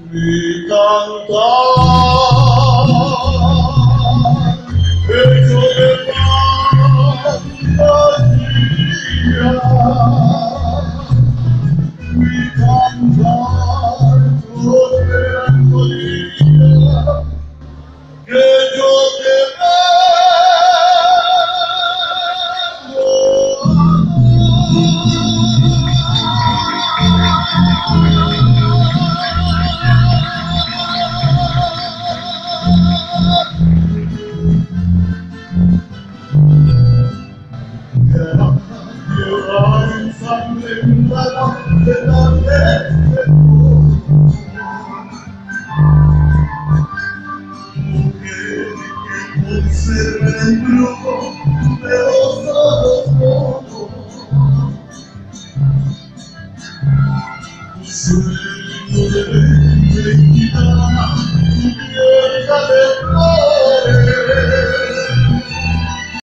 Mi cantar hecho de fantasía, mi cantar tu melancolía, que yo te observa el brujo de los ojos rojos, tu sueño de mente gitana, tu piel